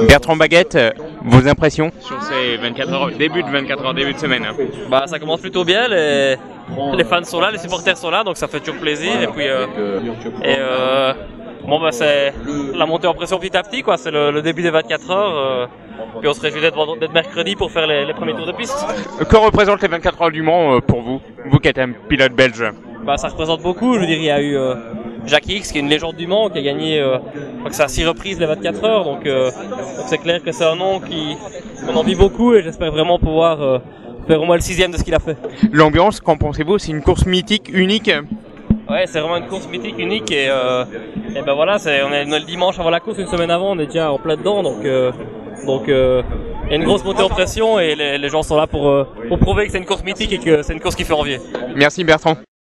Bertrand Baguette, vos impressions sur ces 24 heures, début de semaine? Bah, ça commence plutôt bien, les fans sont là, les supporters sont là, donc ça fait toujours plaisir. Et puis, bon, bah, c'est la montée en pression petit à petit, quoi. C'est le début des 24 heures. Puis on se réjouit d'être mercredi pour faire les premiers tours de piste. Que représentent les 24 heures du Mans pour vous, vous qui êtes un pilote belge? Bah, ça représente beaucoup. Je veux dire, il y a eu Jacques X, qui est une légende du Mans, qui a gagné, je crois que c'est à 6 reprises les 24 heures. Donc c'est clair que c'est un nom qu'on envie beaucoup, et j'espère vraiment pouvoir faire au moins le 6e de ce qu'il a fait. L'ambiance, qu'en pensez-vous? C'est une course mythique, unique? Ouais, c'est vraiment une course mythique, unique, et ben voilà, on est le dimanche avant la course, une semaine avant, on est déjà en plein dedans, donc il y a une grosse montée en pression, et les gens sont là pour prouver que c'est une course mythique et que c'est une course qui fait envier. Merci Bertrand.